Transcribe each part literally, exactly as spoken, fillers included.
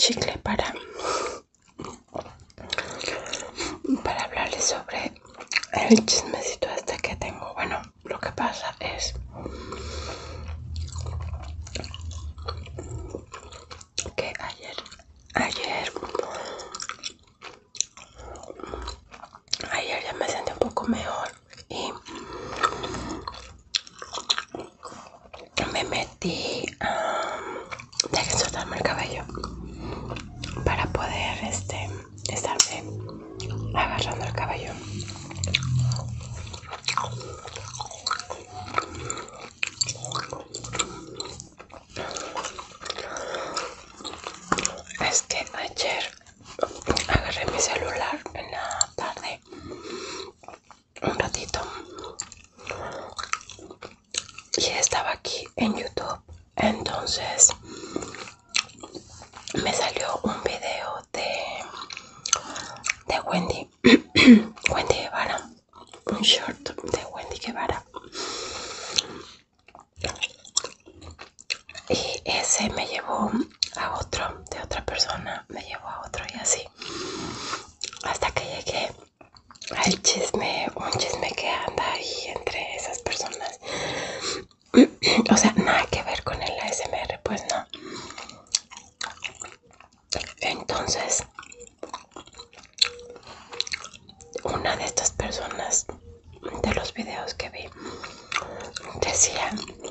chicle para, para hablarles sobre el chismecito este que tengo. Bueno, lo que pasa es que ayer, ayer, ayer ya me sentí un poco mejor y me metí a um, dejen soltarme el cabello para poder este estarme agarrando el cabello. Es que ayer agarré mi celular en la tarde un ratito y estaba aquí en YouTube, entonces me salió un video de de Wendy Wendy Guevara, un short de Wendy Guevara, y ese me llevó a otro de otra persona, me llevó a otro y así hasta que llegué al chisme, un chisme que anda ahí entre esas personas. O sea, nada que ver con el A S M R, pues no. Entonces, una de estas personas de los videos que vi decía: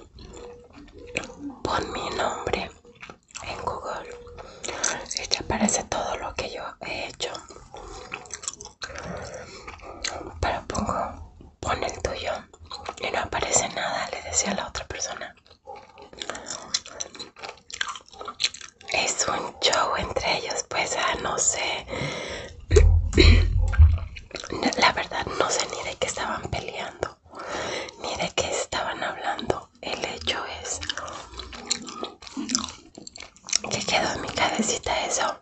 pon mi nombre en Google y te aparece todo lo que yo he hecho, pero pongo, pon el tuyo y no aparece nada, le decía a la otra persona. Es un show entre ellos, pues, ah, no sé. La verdad no sé ni de qué estaban peleando, ni de qué estaban hablando. El hecho es que quedó en mi cabecita eso.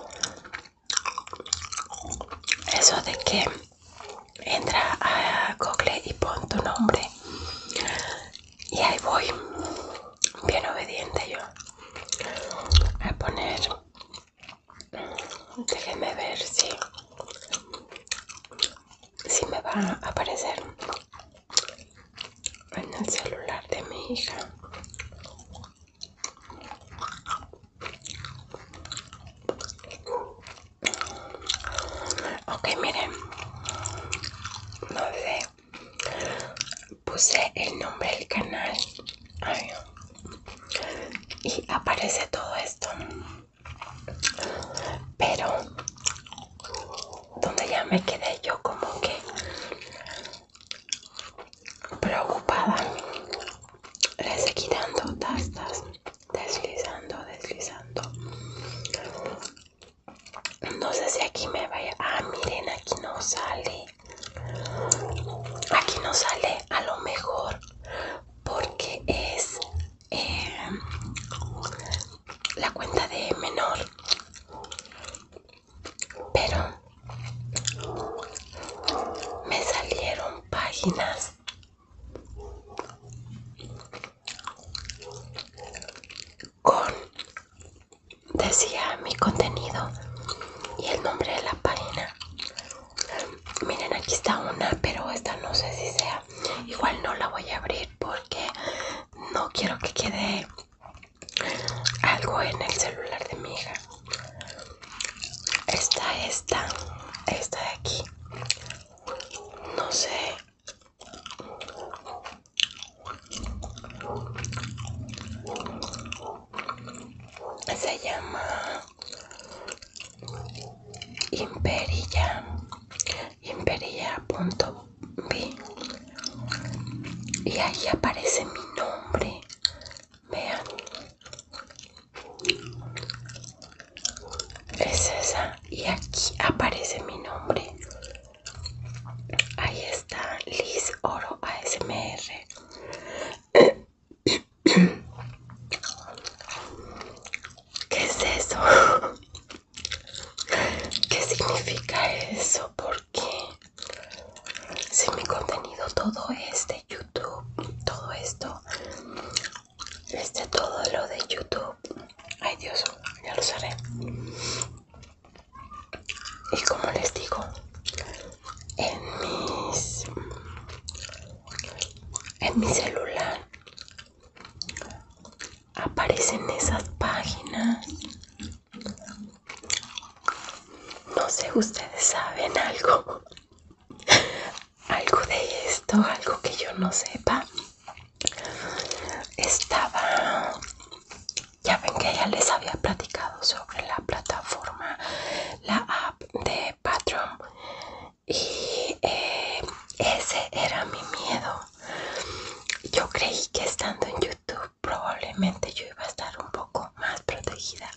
Eso de que entra a Google y pon tu nombre. Y ahí voy, bien obediente yo, a poner. Déjenme ver si, si me va a aparecer en el celular de mi hija. Ok, miren, no sé, puse el nombre del canal. Ay, y aparece todo esto, pero donde ya me quedé yo como que preocupada, le seguí dando tastas, deslizando, deslizando. No sé si aquí me vaya. Ah, miren, aquí no sale. Aquí no sale, a lo mejor porque es eh, la cuenta de menor, pero me salieron páginas con, decía mi contenido y el nombre de la página. Miren, aquí está una, pero esta no sé si sea. Igual no la voy a abrir porque no quiero que quede algo en el celular de mi hija. Esta, esta, esta de aquí. No sé. Se llama Imperilla. Imperilla punto b. Y ahí aparece mi nombre. Vean. Es esa. Y aquí aparece mi nombre. Ahí está, Liz Oro A S M R. ¿Qué es eso? ¿Qué significa? Y como les digo, en mis en mi celular aparecen esas páginas. No sé, ustedes saben algo, algo de esto, algo que yo no sepa. Estaba, ya ven que ya les había platicado sobre la plataforma, la app de Patreon, y eh, ese era mi miedo. Yo creí que estando en YouTube probablemente yo iba a estar un poco más protegida,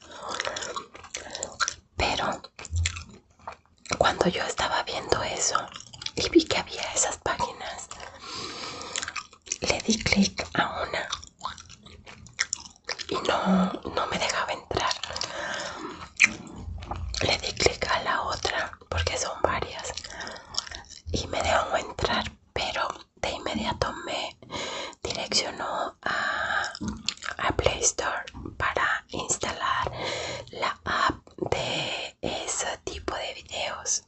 pero cuando yo estaba viendo eso y vi que había esas páginas, le di clic a una y no, no me dejaba entrar. Le di clic a la otra porque son varias y me dejó entrar, pero de inmediato me direccionó a, a Play Store para instalar la app de ese tipo de videos.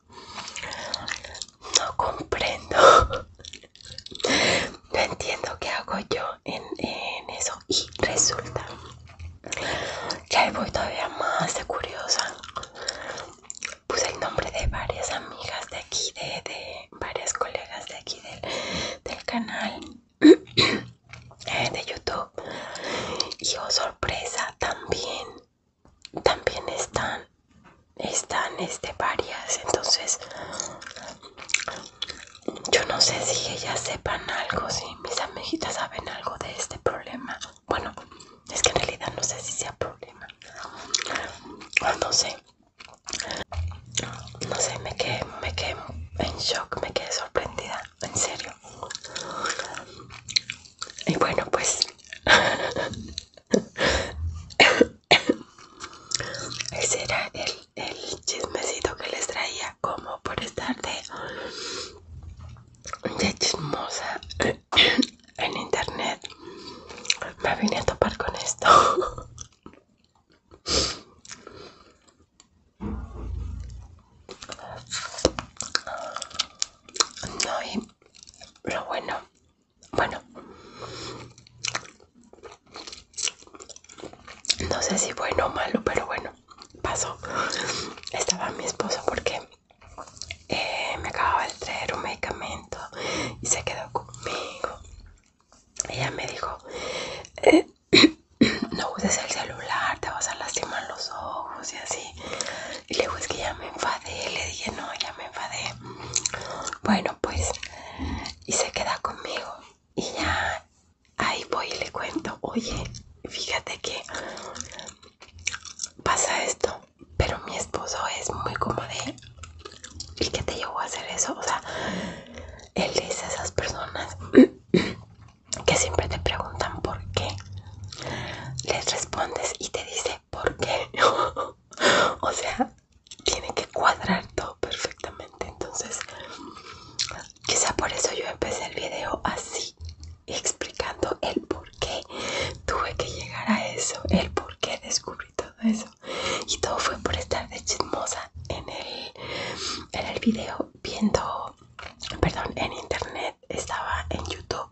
No comprendo. No entiendo qué hago yo en, en eso. Y resulta que ahí voy todavía más de curiosa. Puse el nombre de varias amigas de aquí, de, de varias colegas de aquí del, del canal eh, de YouTube. Y oh sorpresa, también, también están, están este, varias. Entonces, yo no sé si ellas sepan algo, si mis amiguitas saben algo de este problema. Bueno, es que en realidad no sé si sea problema. O no sé. No sé, me quedé, me quedé en shock, me quedé sorprendida, en serio. Y bueno, pues ese era el, el chismecito que les traía, como por estar de, de chismosa en internet. Me vine a topar con esto. No, y lo bueno, bueno, no sé si bueno o malo, pero bueno, pasó. Estaba mi esposo porque eh, me acababa de traer un medicamento y se quedó conmigo. Ella me dijo, eh, no uses el celular, te vas a lastimar los ojos y así. Y luego es que ya me enfadé, le dije, no, ya me enfadé. Bueno, pues, y se queda conmigo. Y ya, ahí voy y le cuento, oye, fíjate que pasa esto, pero mi esposo es muy como de, ¿y qué te llevó a hacer eso? O sea, él es de esas personas que siempre te preguntan por qué. Les respondes y te dice por qué. O sea, tiene que cuadrar todo perfectamente. Entonces, quizá por eso yo empecé el video así, explicando el por qué tuve que llegar a eso, el por qué descubrí todo eso. Y todo fue por estar de chismosa en el, en el video, viendo, perdón, en internet. Estaba en YouTube.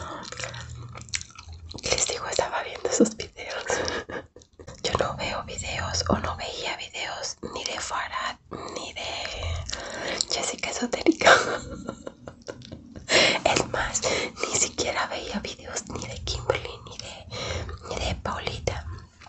Les digo, estaba viendo esos videos. Yo no veo videos o no veía videos ni de Farad ni de Jessica Esotérica. Es más, ni siquiera veía videos ni de Kimberly ni de, ni de Paulita.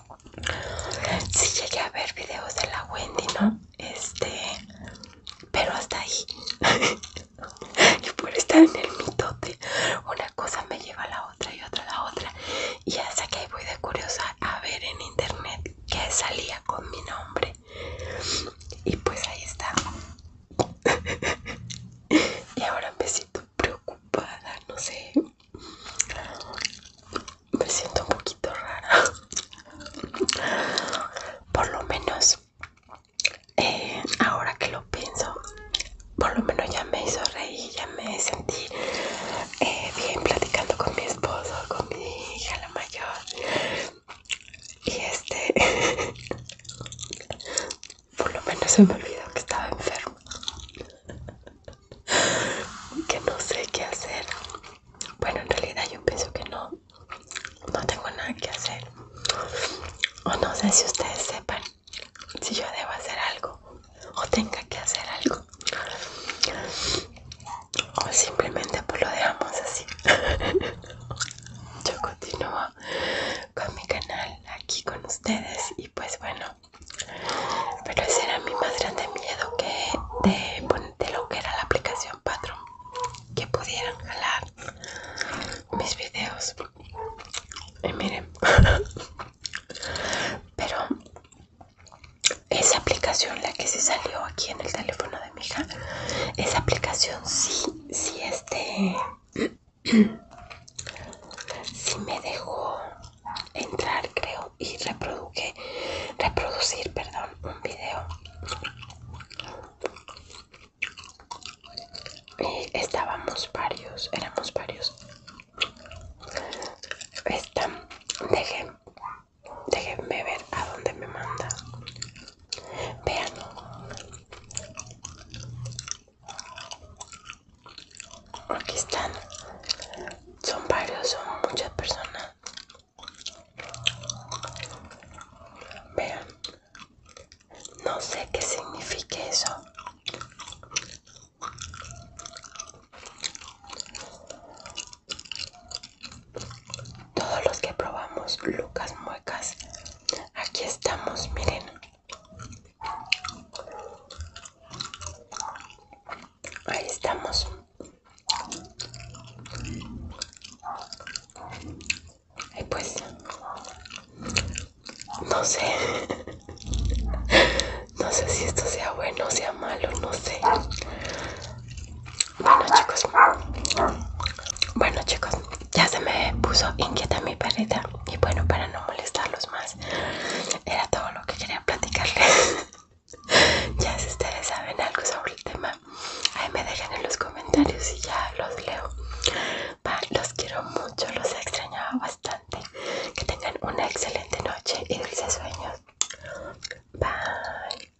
Sí llegué a ver videos de la Wendy, ¿no? Este, pero hasta ahí. Y por estar en el mitote, una cosa me lleva a la otra y otra a la otra. Y hasta que ahí voy de curiosa a ver en internet que salía con mi nombre. Y pues ahí está. Y ahora me siento preocupada, no sé. Me siento un poquito rara. Por lo menos, eh, ahora que lo pienso, por lo menos ya me de, de lo que era la aplicación Patreon, que pudieran jalar mis videos. Y miren, pero esa aplicación, la que se salió aquí en el teléfono de mi hija, esa aplicación sí, sí este, sí me dejó entrar, creo, y reproduje, reproducir, perdón, un video. Y estábamos varios, éramos varios. Esta, dejen, déjenme ver a dónde me manda. Vean. Aquí están. Son varios, son muchas personas. Vean. No sé qué signifique eso. Todos los que probamos Lucas Muecas, aquí estamos, miren. Ahí estamos. Y pues, no sé. No sé si esto sea bueno o sea malo, no sé. Bueno, chicos. Bueno, chicos, ya se me puso inquieta mi perrita. Y bueno, para no molestarlos más, era todo lo que quería platicarles. Ya si ustedes saben algo sobre el tema, ahí me dejan en los comentarios y ya los leo. Va, los quiero mucho, los he extrañado bastante. Que tengan una excelente noche y dulces sueños. Bye.